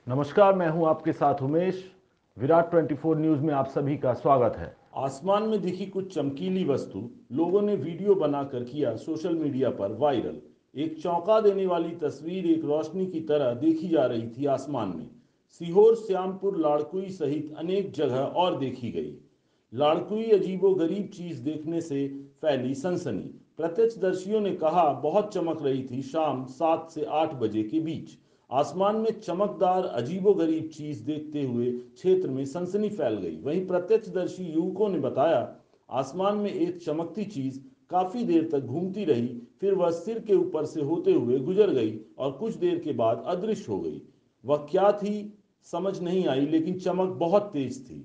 नमस्कार, मैं हूं आपके साथ उमेश। विराट 24 न्यूज में आप सभी का स्वागत है। आसमान में दिखी कुछ चमकीली वस्तु, लोगों ने वीडियो बनाकर किया सोशल मीडिया पर वायरल। एक चौंका देने वाली तस्वीर एक रोशनी की तरह देखी जा रही थी आसमान में। सीहोर, श्यामपुर, लाड़कुई सहित अनेक जगह और देखी गई। लाड़कुई अजीबो गरीब चीज देखने से फैली सनसनी। प्रत्यक्षदर्शियों ने कहा बहुत चमक रही थी। शाम 7 से 8 बजे के बीच आसमान में चमकदार अजीबो गरीब चीज देखते हुए क्षेत्र में सनसनी फैल गई। वहीं प्रत्यक्षदर्शी युवकों ने बताया, आसमान में एक चमकती चीज काफी देर तक घूमती रही, फिर वह सिर के ऊपर से होते हुए गुजर गई और कुछ देर के बाद अदृश्य हो गई। वह क्या थी समझ नहीं आई, लेकिन चमक बहुत तेज थी।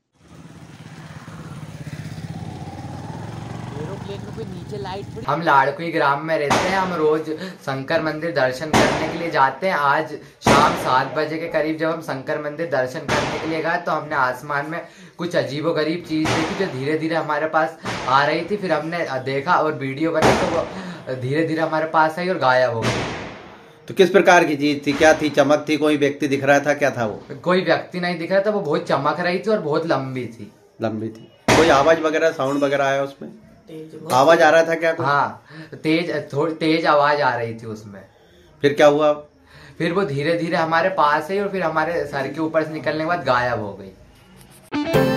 एरोप्लेन में कोई नीचे लाइट पड़ी। हम लाड़कुई ग्राम में रहते हैं। हम रोज शंकर मंदिर दर्शन करने के लिए जाते हैं। आज शाम 7 बजे के करीब जब हम शंकर मंदिर दर्शन करने के लिए गए तो हमने आसमान में कुछ अजीबोगरीब चीज देखी जो धीरे धीरे हमारे पास आ रही थी। फिर हमने देखा और वीडियो बनाई तो वो धीरे धीरे हमारे पास आई और गायब हो गई। तो किस प्रकार की चीज थी? क्या थी? चमक थी? कोई व्यक्ति दिख रहा था? क्या था वो? कोई व्यक्ति नहीं दिख रहा था। वो बहुत चमक रही थी और बहुत लंबी थी। लंबी थी। कोई आवाज वगैरह, साउंड वगैरह आया उसमें? आवाज आ रहा था क्या कुछ? हाँ, थोड़ी तेज आवाज आ रही थी उसमें। फिर क्या हुआ? फिर वो धीरे धीरे हमारे पास आई और फिर हमारे सर के ऊपर से निकलने के बाद गायब हो गई।